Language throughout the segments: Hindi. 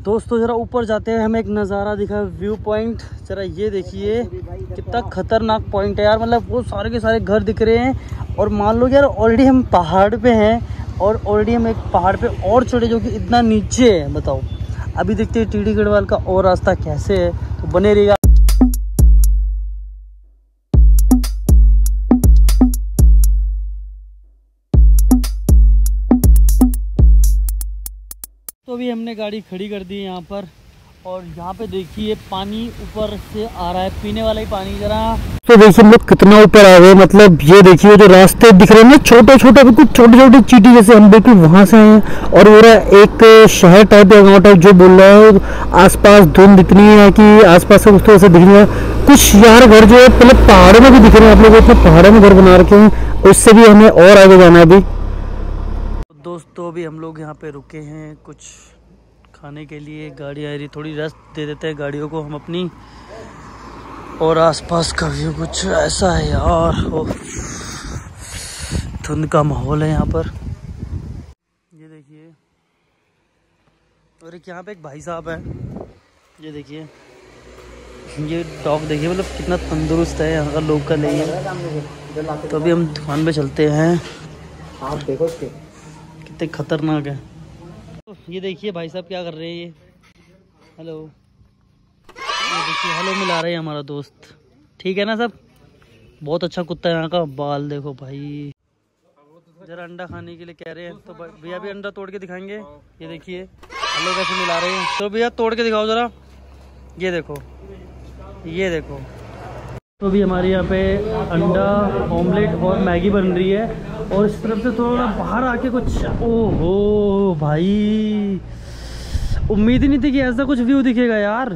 दोस्तों जरा ऊपर जाते हैं, हमें एक नज़ारा दिखा, व्यू पॉइंट। जरा ये देखिए कितना खतरनाक पॉइंट है यार, मतलब वो सारे के सारे घर दिख रहे हैं। और मान लो यार ऑलरेडी हम पहाड़ पे हैं और ऑलरेडी हम एक पहाड़ पे और चढ़े जो कि इतना नीचे है। बताओ अभी देखते हैं टीडी गढ़वाल का और रास्ता कैसे है, तो बने रहिएगा। तो अभी हमने गाड़ी खड़ी कर दी यहाँ पर, और यहाँ पे देखिए पानी ऊपर से आ रहा है, पीने वाला ही पानी। जरा तो देखिए हम लोग कितना ऊपर आ गए, मतलब ये देखिए जो रास्ते दिख रहे हैं ना छोटे छोटे, बिल्कुल छोटे छोटे चीटी जैसे, हम बिल्कुल वहाँ से आए हैं। और वो एक शहर टाइप या गाँव टाइप जो बोल रहा है, आसपास धुंध इतनी है कि आसपास से कुछ तो ऐसे दिख रहा है। कुछ यार घर जो है पहले पहाड़ों में भी दिख रहे हैं, आप लोग इतने पहाड़ों में घर बना रखे हैं, उससे भी हमें और आगे जाना है अभी। दोस्तों अभी हम लोग यहाँ पे रुके हैं कुछ खाने के लिए, गाड़ी आ रही, थोड़ी रेस्ट दे देते हैं गाड़ियों को हम अपनी। और आसपास का व्यू कुछ ऐसा है यार, धुंध का माहौल है यहाँ पर, ये देखिए। और एक यहाँ पे एक भाई साहब है, ये देखिए, ये डॉग देखिए मतलब कितना तंदुरुस्त है, यहाँ का लोकल है ये। तो अभी हम दुकान पे चलते हैं, आप देखो कितने खतरनाक है। ये देखिए भाई साहब क्या कर रहे हैं ये, हेलो, ये देखिए हेलो मिला रहे हैं हमारा दोस्त, ठीक है ना सब। बहुत अच्छा कुत्ता है यहाँ का, बाल देखो भाई। जरा अंडा खाने के लिए कह रहे हैं, तो भैया भी अंडा तोड़ के दिखाएंगे। ये देखिए हेलो कैसे मिला रहे हैं, तो भैया तोड़ के दिखाओ जरा, ये देखो, ये देखो। तो अभी हमारे यहाँ पे अंडा ऑमलेट और मैगी बन रही है, और इस तरफ से थोड़ा बाहर आके कुछ, ओहो भाई उम्मीद ही नहीं थी कि ऐसा कुछ व्यू दिखेगा यार।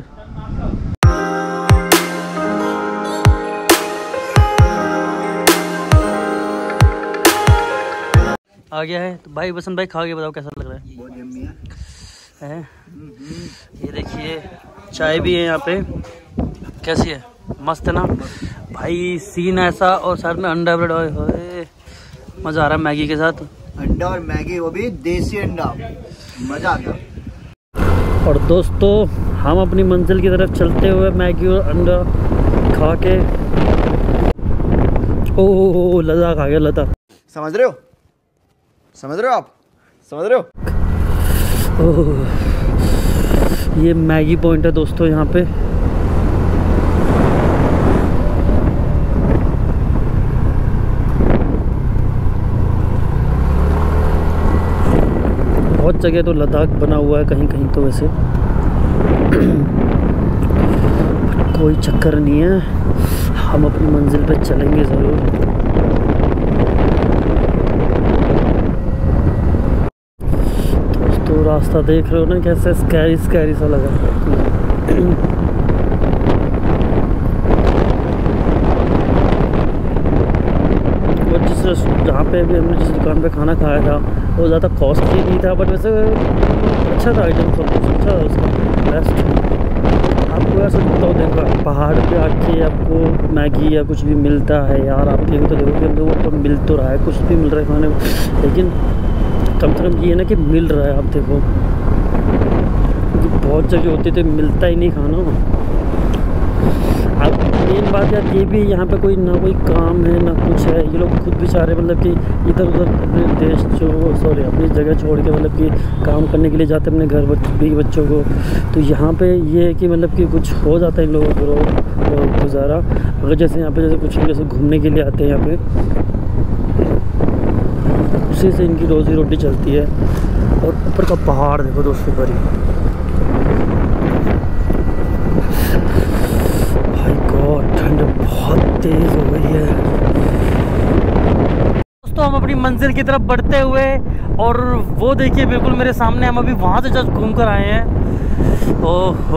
आ गया है तो भाई बसंत भाई खा के बताओ कैसा लग रहा है। बहुत यम्मी है। ये देखिए चाय भी है यहाँ पे, कैसी है, मस्त है ना भाई, सीन ऐसा। और साथ में अंडा ब्रेड, ओए मजा आ रहा है मैगी के साथ, अंडा और मैगी, वो भी देसी अंडा, मजा आ गया। और दोस्तों हम अपनी मंजिल की तरफ चलते हुए मैगी और अंडा खा के, ओह लद्दाख आ गया, लद्दाख। समझ रहे हो, समझ रहे हो आप, समझ रहे हो। ओह ये मैगी पॉइंट है दोस्तों यहाँ पे। बहुत जगह तो लद्दाख बना हुआ है, कहीं कहीं तो वैसे कोई चक्कर नहीं है, हम अपनी मंजिल पे चलेंगे ज़रूर। दोस्तों रास्ता देख रहे हो ना कैसे स्कैरी स्कैरी सा लगा। और जहाँ पे भी हमने जिस दुकान पे खाना खाया था वो ज़्यादा कॉस्टली नहीं था, बट वैसे अच्छा था, आइटम सब कुछ अच्छा था उसका, बेस्ट। आपको ऐसा लगता हो देखो पहाड़ पे आके आपको मैगी या कुछ भी मिलता है यार, आप देखो तो देखो कि हम लोगों को मिल तो रहा है, कुछ भी मिल रहा है खाने में, लेकिन कम से कम ये है ना कि मिल रहा है। आप देखो बहुत जगह होती तो मिलता ही नहीं खाना। अब मेन बात यार ये भी, यहाँ पे कोई ना कोई काम है ना कुछ है, ये लोग खुद बेचारे मतलब कि इधर उधर अपने देश अपनी जगह छोड़ के मतलब कि काम करने के लिए जाते हैं अपने घर बच्चों को। तो यहाँ पे ये है कि मतलब कि कुछ हो जाता है इन लोगों को गुजारा। अगर जैसे यहाँ पे जैसे कुछ जैसे घूमने के लिए आते हैं यहाँ पे, उसी से इनकी रोज़ी रोटी चलती है। और ऊपर का पहाड़ देखो दोस्तों, बड़ी ठंड बहुत तेज हो गई है दोस्तों। हम अपनी मंजिल की तरफ बढ़ते हुए, और वो देखिए बिल्कुल मेरे सामने, हम अभी वहां से जस्ट घूम कर आए हैं। ओहो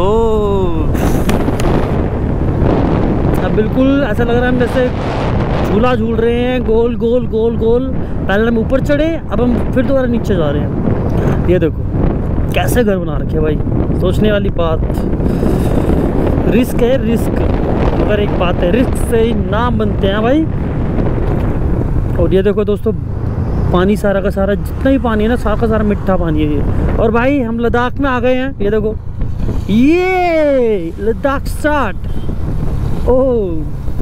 अब बिल्कुल ऐसा लग रहा है हम जैसे झूला झूल रहे हैं, गोल गोल गोल गोल। पहले हम ऊपर चढ़े, अब हम फिर दोबारा नीचे जा रहे हैं। ये देखो कैसे घर बना रखे भाई, सोचने वाली बात। रिस्क है रिस्क, मगर एक बात है, रिस्क से ही नाम बनते हैं भाई। और ये देखो दोस्तों पानी सारा का सारा जितना भी पानी है ना, सारा का सारा मीठा पानी है ये। और भाई हम लद्दाख में आ गए हैं, ये देखो, ये लद्दाख स्टार्ट। ओह,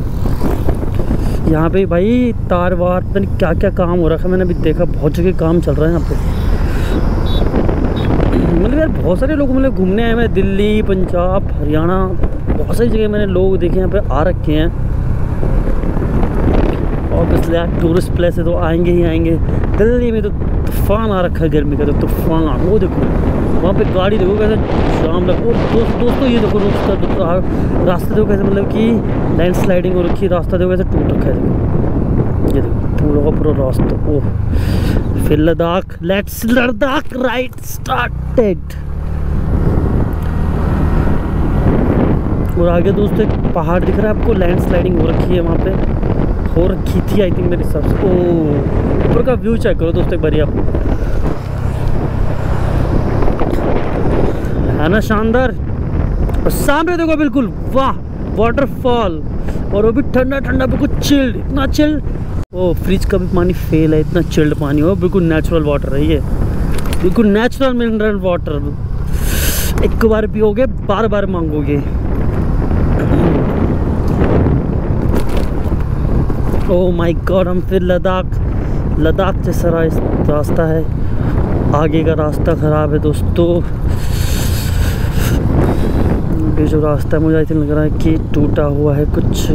यहाँ पे भाई तार वार पता नहीं क्या क्या काम हो रखा है, मैंने अभी देखा बहुत जगह काम चल रहा है यहाँ पे। मतलब यार बहुत सारे लोग मतलब घूमने आए हैं, दिल्ली, पंजाब, हरियाणा, बहुत सारी जगह मैंने लोग देखे यहाँ पे आ रखे हैं। और पिछले यार टूरिस्ट प्लेस है तो आएंगे ही आएंगे। दिल्ली में तो तूफान आ रखा है गर्मी का, तो तूफान। वो देखो वहाँ पे गाड़ी देखो कैसे शाम लग। और दोस्तों ये देखो रास्ते देखो कैसे, मतलब कि लैंड स्लाइडिंग हो रखी है, रास्ता देखो कैसे टूट रखा है। देखो ये देखो पूरा का पूरा रास्ता। ओह, फिर Ladakh, let's Ladakh ride started. और आगे दोस्तों एक पहाड़ दिख रहा है आपको, लैंड स्लाइडिंग हो रखी है वहाँ पे, हो रखी थी आई थिंक मेरे हिसाब से। ओह, ऊपर का व्यू चेक करो दोस्तों एक बार आप, है ना शानदार। और सामने देखो बिल्कुल वाह वाटरफॉल, और वो भी ठंडा ठंडा, बिल्कुल चिल्ड, इतना चिल्ड। ओ फ्रिज का भी पानी फेल है, इतना चिल्ड पानी हो, बिल्कुल नेचुरल वाटर है ये, बिल्कुल नेचुरल मिनरल वाटर। एक बार पियोगे बार बार मांगोगे। ओह माय गॉड, हम फिर लद्दाख जैसा रास्ता है, आगे का रास्ता ख़राब है दोस्तों। ये जो रास्ता है मुझे ऐसा लग रहा है कि टूटा हुआ है कुछ।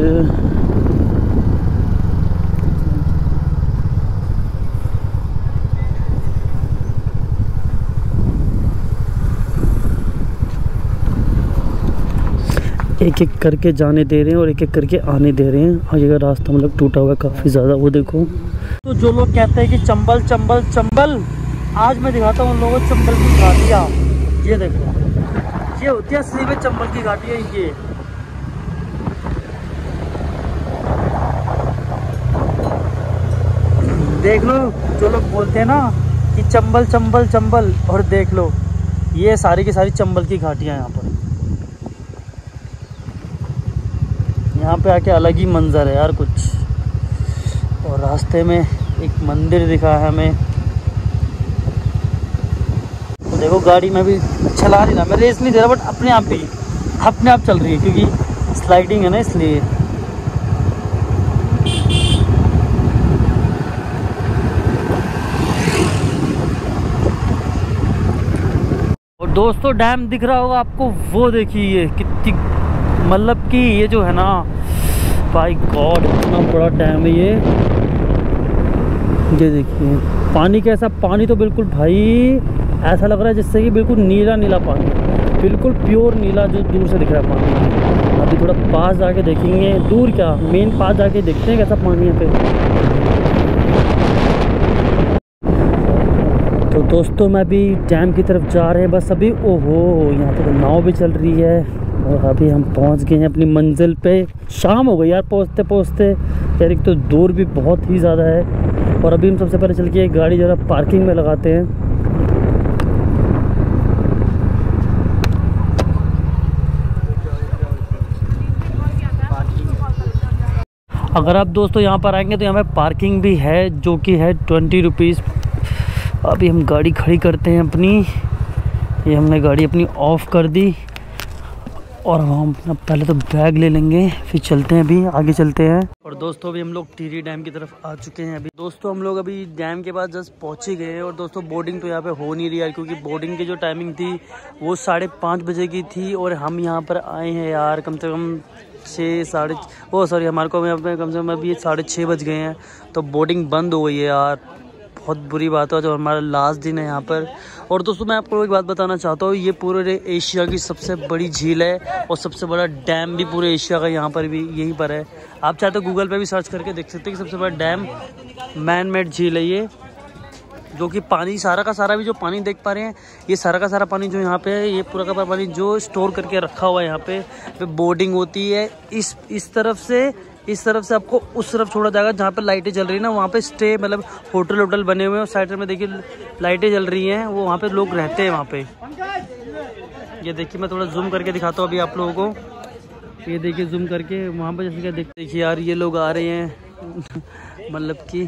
एक एक करके जाने दे रहे हैं और एक एक करके आने दे रहे हैं। आगे का रास्ता मतलब टूटा हुआ है काफ़ी ज़्यादा, वो देखो। तो जो लोग कहते हैं कि चंबल चंबल चंबल, आज मैं दिखाता हूँ उन लोगों को चंबल की घाटियाँ। ये देखो, ये होती है असली में चंबल की घाटियाँ। ये देख लो, जो लोग बोलते हैं ना कि चंबल चंबल चंबल, और देख लो ये सारी की सारी चंबल की घाटियाँ यहाँ पर। यहाँ पे आके अलग ही मंजर है यार कुछ। और रास्ते में एक मंदिर दिखा है हमें। तो देखो गाड़ी में भी चला नहीं रहा, मैं रेस नहीं दे रहा, बट अपने आप चल रही है, क्योंकि स्लाइडिंग है ना इसलिए। और दोस्तों डैम दिख रहा होगा आपको, वो देखिए कितनी, मतलब कि ये जो है ना बाय गॉड इतना बड़ा डैम है ये देखिए। पानी कैसा, पानी तो बिल्कुल भाई ऐसा लग रहा है जिससे कि बिल्कुल नीला नीला पानी, बिल्कुल प्योर नीला जो दूर से दिख रहा है पानी। अभी थोड़ा पास जाके देखेंगे, दूर क्या मेन पास जाके देखते हैं कैसा पानी है पे। तो दोस्तों मैं अभी डैम की तरफ जा रहे हैं बस अभी। ओहो, यहाँ पे तो नाव भी चल रही है। और अभी हम पहुंच गए हैं अपनी मंजिल पे। शाम हो गई यार पहुंचते पहुंचते यार, एक तो दूर भी बहुत ही ज़्यादा है। और अभी हम सबसे पहले चल के गाड़ी ज़रा पार्किंग में लगाते हैं। अगर आप दोस्तों यहाँ पर आएंगे तो यहाँ पे पार्किंग भी है, जो कि है 20 रुपीज़। अभी हम गाड़ी खड़ी करते हैं अपनी। ये हमने गाड़ी अपनी ऑफ़ कर दी और हम पहले तो बैग ले लेंगे, फिर चलते हैं, अभी आगे चलते हैं। और दोस्तों अभी हम लोग टिहरी डैम की तरफ आ चुके हैं। अभी दोस्तों हम लोग अभी डैम के पास जस्ट पहुँच ही गए हैं। और दोस्तों बोर्डिंग तो यहाँ पे हो नहीं रही यार, क्योंकि बोर्डिंग की जो टाइमिंग थी वो 5:30 बजे की थी। और हम यहाँ पर आए हैं यार कम से कम 6 सॉरी हमारे को कम से कम अभी 6:30 बज गए हैं। तो बोर्डिंग बंद हो गई है यार, बहुत बुरी बात है। जो हमारा लास्ट दिन है यहाँ पर। और दोस्तों मैं आपको एक बात बताना चाहता हूँ, ये पूरे एशिया की सबसे बड़ी झील है और सबसे बड़ा डैम भी पूरे एशिया का यहाँ पर भी यहीं पर है। आप चाहे तो गूगल पे भी सर्च करके देख सकते हैं कि सबसे बड़ा डैम मैन मेड झील है ये, जो कि पानी सारा का सारा भी जो पानी देख पा रहे हैं, ये सारा का सारा पानी जो यहाँ पे है, ये पूरा का पूरा पानी जो स्टोर करके रखा हुआ है यहाँ पे बोर्डिंग होती है। इस तरफ से आपको उस तरफ छोड़ा जाएगा जहाँ पे लाइटें जल रही है ना, वहाँ पे स्टे मतलब होटल बने हुए हैं। और साइड में देखिए लाइटें जल रही हैं, वो वहाँ पे लोग रहते हैं वहाँ पे। ये देखिए मैं थोड़ा जूम करके दिखाता हूँ अभी आप लोगों को। ये देखिए जूम करके वहाँ पे जैसे क्या देखिए यार, ये लोग आ रहे हैं मतलब कि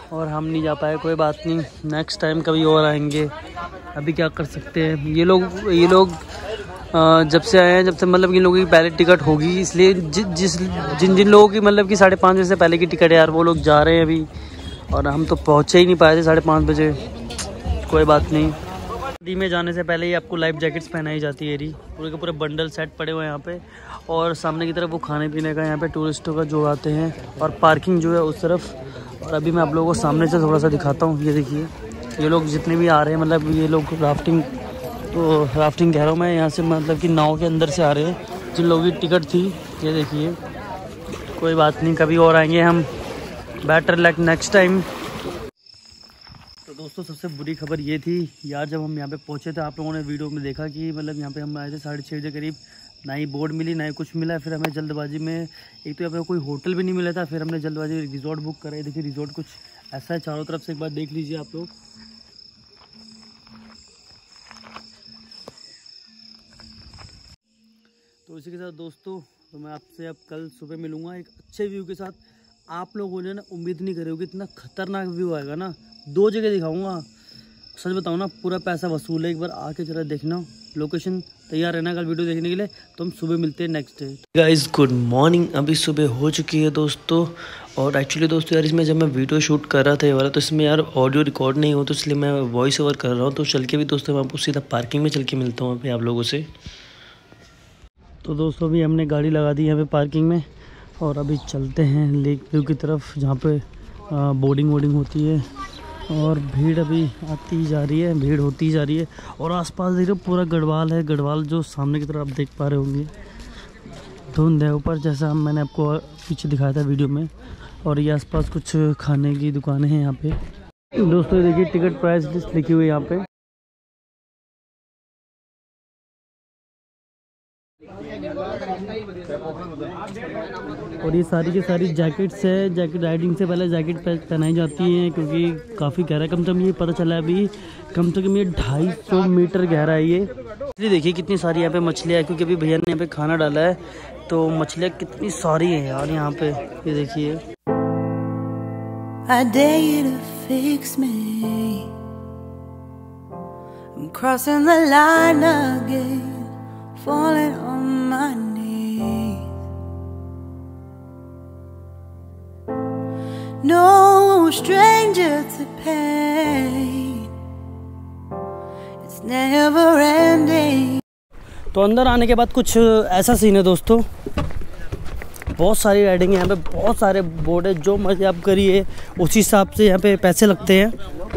और हम नहीं जा पाए, कोई बात नहीं, नेक्स्ट टाइम कभी और आएंगे। अभी क्या कर सकते हैं। ये लोग जब से आए हैं, जब से मतलब इन लोगों की पहले टिकट होगी, इसलिए जिन लोगों की मतलब कि 5:30 बजे से पहले की टिकट है यार, वो लोग जा रहे हैं अभी, और हम तो पहुँचे ही नहीं पाए थे 5:30 बजे। कोई बात नहीं। नदी में जाने से पहले ही आपको लाइफ जैकेट्स पहनाई जाती है। पूरे के पूरे बंडल सेट पड़े हुए हैं यहाँ पे, और सामने की तरफ वो खाने पीने का यहाँ पे टूरिस्टों का जो आते हैं, और पार्किंग जो है उस तरफ। और अभी मैं आप लोगों को सामने से थोड़ा सा दिखाता हूँ। ये देखिए, ये लोग जितने भी आ रहे हैं, मतलब ये लोग राफ्टिंग कह रहा हूँ मैं, यहाँ से मतलब कि नाव के अंदर से आ रहे हैं, जिन लोगों की टिकट थी। ये देखिए, कोई बात नहीं, कभी और आएंगे हम। Better luck next time. तो दोस्तों, सबसे बुरी खबर ये थी यार, जब हम यहाँ पे पहुँचे थे, आप लोगों ने वीडियो में देखा कि मतलब यहाँ पे हम आए थे 6:30 बजे करीब, ना ही बोर्ड मिली ना ही कुछ मिला। फिर हमें जल्दबाजी में, एक तो यहाँ पे कोई होटल भी नहीं मिला था, फिर हमने जल्दबाजी में रिजॉर्ट बुक करा है। देखिए रिजॉर्ट कुछ ऐसा है, चारों तरफ से एक बार देख लीजिए आप लोग। तो इसी के साथ दोस्तों, तो मैं आपसे अब कल सुबह मिलूँगा एक अच्छे व्यू के साथ। आप लोगों ने ना उम्मीद नहीं करी होगी, इतना खतरनाक व्यू आएगा ना। 2 जगह दिखाऊंगा, सच बताऊँ ना, पूरा पैसा वसूल है। एक बार आके जरा देखना, लोकेशन तैयार रहना कल वीडियो देखने के लिए। तो हम सुबह मिलते हैं next day. Guys good morning. अभी सुबह हो चुकी है दोस्तों, और एक्चुअली दोस्तों यार, इसमें जब मैं वीडियो शूट कर रहा था ये वाला, तो इसमें यार ऑडियो रिकॉर्ड नहीं हो, तो इसलिए मैं वॉइस ओवर कर रहा हूँ। तो चल के भी दोस्तों, मैं आपको सीधा पार्किंग में चल के मिलता हूँ अभी आप लोगों से। तो दोस्तों, अभी हमने गाड़ी लगा दी है यहाँ पे पार्किंग में, और अभी चलते हैं लेक व्यू की तरफ, जहाँ पे बोर्डिंग होती है। और भीड़ अभी आती जा रही है, भीड़ होती जा रही है। और आसपास देखो पूरा गढ़वाल है, गढ़वाल जो सामने की तरफ आप देख पा रहे होंगे। धुंध है ऊपर, जैसा मैंने आपको पीछे दिखाया था वीडियो में। और ये आसपास कुछ खाने की दुकानें हैं यहाँ पे। दोस्तों देखिए, टिकट प्राइस लिस्ट लिखी हुई है यहाँ पे। और ये सारी की सारी जैकेट्स है। जैकेट राइडिंग से पहले जैकेट पहनाई जाती हैं, क्योंकि काफ़ी गहरा है। कम से कम ये पता चला है अभी, कम से कम ये 250 मीटर गहरा है ये। इसलिए देखिए कितनी सारी यहाँ पे मछलियाँ हैं, क्योंकि अभी भैया ने यहाँ पे खाना डाला है, तो मछलियाँ कितनी सारी हैं यार यहाँ पे। ये देखिए, I dare you to fix me. I'm crossing the line again, falling on my knees. No stranger to pain, it's never ending. तो अंदर आने के बाद कुछ ऐसा सीन है दोस्तों, बहुत सारी राइडिंग है यहाँ पे, बहुत सारे बोर्ड है। जो मर्जी आप करिए, उसी हिसाब से यहाँ पे पैसे लगते हैं।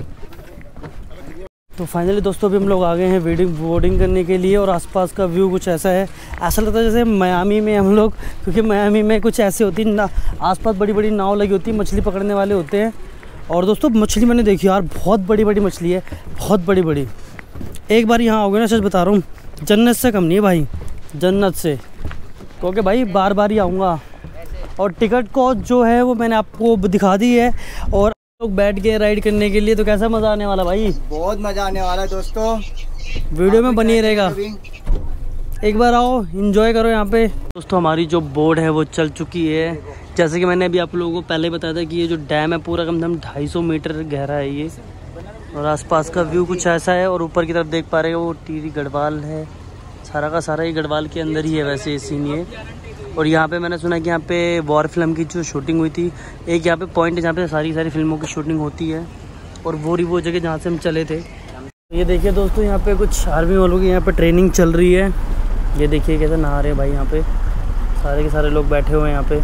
तो फाइनली दोस्तों, अभी हम लोग आ गए हैं बोर्डिंग करने के लिए। और आसपास का व्यू कुछ ऐसा है, ऐसा लगता है जैसे मियामी में हम लोग, क्योंकि मियामी में कुछ ऐसे होती है ना, आसपास बड़ी बड़ी नाव लगी होती है, मछली पकड़ने वाले होते हैं। और दोस्तों मछली मैंने देखी यार, बहुत बड़ी बड़ी मछली है, बहुत बड़ी बड़ी। एक बार यहाँ आओगे ना, सच बता रहा हूँ, जन्नत से कम नहीं है भाई, जन्नत से। क्योंकि भाई बार बार ही आऊँगा। और टिकट को जो है वो मैंने आपको दिखा दी है। और लोग बैठ गए राइड करने के लिए, तो कैसा मज़ा आने वाला भाई? बहुत मज़ा आने वाला है दोस्तों, वीडियो में बनी रहेगा। एक बार आओ, एंजॉय करो यहाँ पे। दोस्तों हमारी जो बोट है वो चल चुकी है। जैसे कि मैंने अभी आप लोगों को पहले बताया था कि ये जो डैम है पूरा कम से कम 250 मीटर गहरा है ये। और आसपास का व्यू कुछ ऐसा है। और ऊपर की तरफ देख पा रहे हो वो टीरी गढ़वाल है, सारा का सारा ये गढ़वाल के अंदर ही है वैसे ये सीन ये। और यहाँ पे मैंने सुना कि यहाँ पे वॉर फिल्म की जो शूटिंग हुई थी, एक यहाँ पे पॉइंट है जहाँ पे सारी फिल्मों की शूटिंग होती है। और वो जगह जहाँ से हम चले थे। ये देखिए दोस्तों, यहाँ पे कुछ आर्मी वालों की यहाँ पे ट्रेनिंग चल रही है। ये देखिए कैसे नहा रहे हैं भाई, यहाँ पे सारे के सारे लोग बैठे हुए हैं यहाँ पे।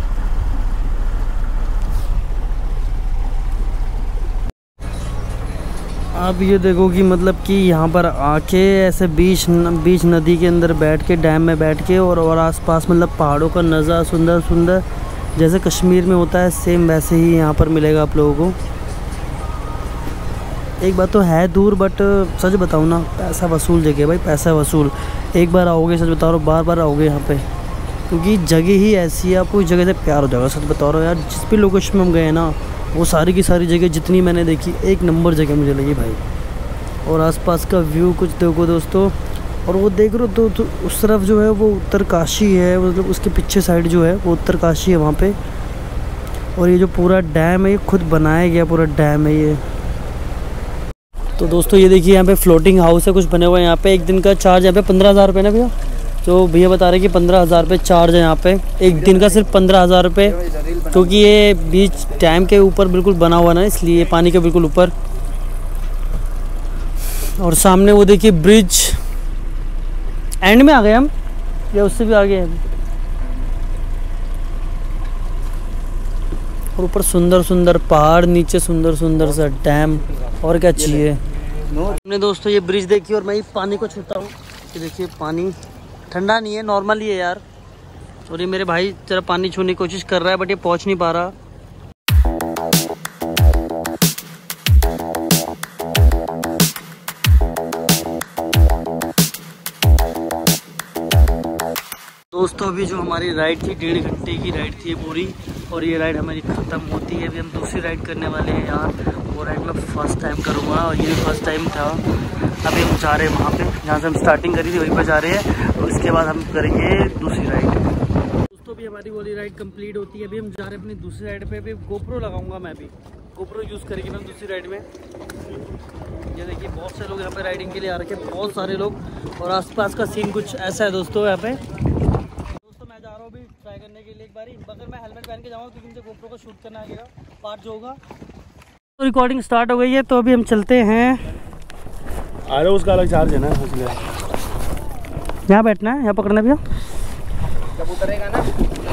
आप ये देखो कि मतलब कि यहाँ पर आके ऐसे बीच नदी के अंदर बैठ के, डैम में बैठ के, और आसपास मतलब पहाड़ों का नज़ारा सुंदर जैसे कश्मीर में होता है, सेम वैसे ही यहाँ पर मिलेगा आप लोगों को। एक बात तो है दूर, बट सच बताऊँ ना, पैसा वसूल जगह भाई, पैसा वसूल। एक बार आओगे, सच बता रहा हूँ, बार आओगे यहाँ पे, क्योंकि जगह ही ऐसी है, आपको इस जगह से प्यार हो जाएगा। सच बता रहा हूँ यार, जिस भी लोकेशन में हम गए ना, वो सारी की सारी जगह जितनी मैंने देखी, एक नंबर जगह मुझे लगी भाई। और आसपास का व्यू कुछ देखो दोस्तों। और वो देख रहे हो तो उस तरफ जो है वो उत्तरकाशी है, मतलब उसके पीछे साइड जो है वो उत्तरकाशी है वहाँ पे। और ये जो पूरा डैम है ये खुद बनाया गया पूरा डैम है ये। तो दोस्तों ये देखिए यहाँ पे फ्लोटिंग हाउस है कुछ बने हुए हैं यहाँ पे। एक दिन का चार्ज यहाँ पे 15,000 रुपये ना भैया। तो भैया बता रहे कि 15,000 रुपये चार्ज है यहाँ पे एक दिन का, सिर्फ 15,000 रुपये, क्योंकि ये बीच डैम के ऊपर बिल्कुल बना हुआ ना, इसलिए पानी के बिल्कुल ऊपर। और सामने वो देखिए ब्रिज, एंड में आ गए हम या उससे भी आगे हैं। और ऊपर सुंदर सुंदर पहाड़, नीचे सुंदर सुंदर सा डैम, और क्या चाहिए। हमने दोस्तों ये ब्रिज देखी और मैं ये पानी को छूता हूँ। ये देखिए पानी ठंडा नहीं है, नॉर्मल ही है यार। और ये मेरे भाई जरा पानी छूने की कोशिश कर रहा है बट ये पहुँच नहीं पा रहा। दोस्तों अभी जो हमारी राइड थी 1.5 घंटे की राइड थी पूरी, और ये राइड हमारी ख़त्म होती है। अभी हम दूसरी राइड करने वाले हैं यार। वो राइड मैं फर्स्ट टाइम करूँगा और ये भी फर्स्ट टाइम था। अभी हम जा रहे हैं वहाँ पे जहाँ से हम स्टार्टिंग करी थी वहीं पर जा रहे हैं, और इसके बाद हम करेंगे दूसरी राइड। दोस्तों अभी हमारी वाली राइड कंप्लीट होती है। अभी हम जा रहे हैं अपनी दूसरी राइड पे। अभी गोप्रो लगाऊंगा मैं भी, गोप्रो यूज़ करेंगे मैं दूसरी राइड में। ये देखिए बहुत से लोग यहाँ पे राइडिंग के लिए आ रखे हैं, बहुत सारे लोग। और आसपास का सीन कुछ ऐसा है दोस्तों यहाँ पे। दोस्तों मैं जा रहा हूँ अभी ट्राई करने के लिए एक बारी, मगर मैं हेलमेट पहन के जाऊँगा क्योंकि मुझे गोप्रो को शूट करना आएगा पार्ट जो होगा। तो रिकॉर्डिंग स्टार्ट हो गई है, तो अभी हम चलते हैं। अरे उसका अलग चार्ज है ना, इसलिए यहाँ बैठना है, यहाँ पकड़ना भैया। जब उतरेगा ना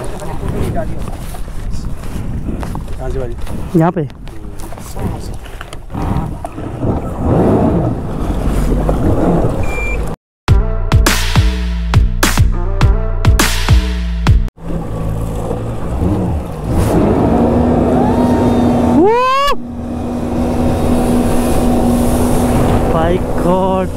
यहाँ पे My God.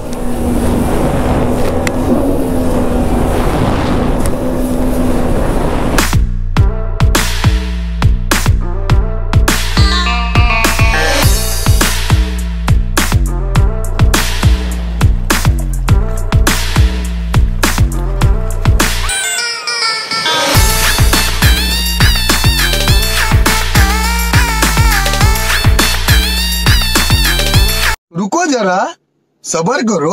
रुको जरा, सबर करो।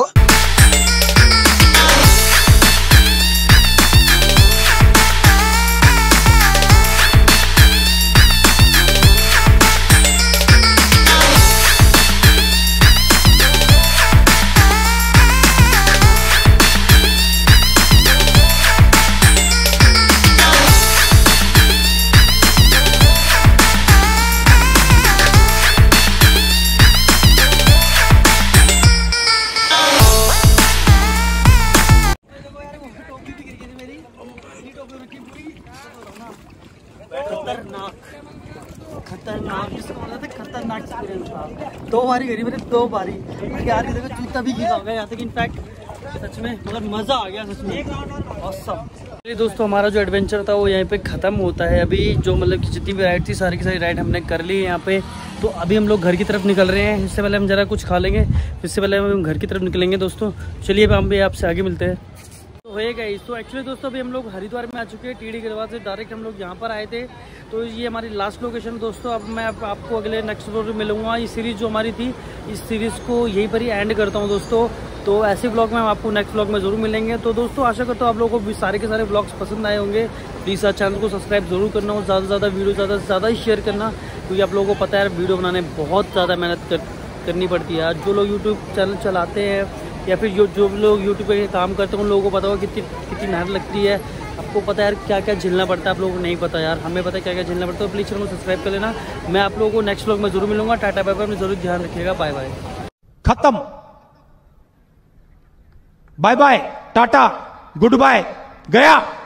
खतरनाक जिसको बोलते थे, खतरनाक एक्सपीरियंस था। 2 बारी करी मैंने, 2 बारी यार। की जगह जूता भी गीला हो गया यहाँ तक, इनफैक्ट सच में, मगर मज़ा आ गया सच में, ऑसम। दोस्तों हमारा जो एडवेंचर था वो यहीं पे ख़त्म होता है। अभी जो मतलब कि जितनी भी राइड थी सारी की सारी राइड हमने कर ली है यहाँ पे। तो अभी हम लोग घर की तरफ निकल रहे हैं। इससे पहले हम ज़रा कुछ खा लेंगे, इससे पहले हम घर की तरफ निकलेंगे दोस्तों। चलिए अब हम भी आपसे आगे मिलते हैं। तो हो गई। तो एक्चुअली दोस्तों अभी हम लोग हरिद्वार में आ चुके हैं। टीडी गढ़वाल से डायरेक्ट हम लोग यहाँ पर आए थे। तो ये हमारी लास्ट लोकेशन है दोस्तों। अब मैं आपको अगले नेक्स्ट व्लॉग में मिलूंगा। ये सीरीज़ जो हमारी थी, इस सीरीज़ को यहीं पर ही एंड करता हूँ दोस्तों। तो ऐसे व्लॉग में हम आपको नेक्स्ट व्लॉग में ज़रूर मिलेंगे। तो दोस्तों आशा करता हूँ आप लोगों को भी सारे के सारे व्लॉग्स पसंद आए होंगे। प्लीज़ चैनल को सब्सक्राइब जरूर करना और ज़्यादा से ज़्यादा वीडियो ज़्यादा से ज़्यादा ही शेयर करना, क्योंकि आप लोगों को पता है वीडियो बनाने बहुत ज़्यादा मेहनत करनी पड़ती है। जो लोग यूट्यूब चैनल चलाते हैं या फिर जो लोग यूट्यूब पे काम करते हैं उन लोगों को पता होगा कितनी मेहनत लगती है। आपको पता है यार क्या क्या झेलना पड़ता है, आप लोगों को नहीं पता यार, हमें पता है क्या क्या झेलना पड़ता है। तो प्लीज़ चैनल को सब्सक्राइब कर लेना। मैं आप लोगों को नेक्स्ट व्लॉग में जरूर मिलूंगा। टाटा बाय बाय, जरूर ध्यान रखिएगा। Bye bye. खत्म। Bye bye, ta ta, goodbye, गया।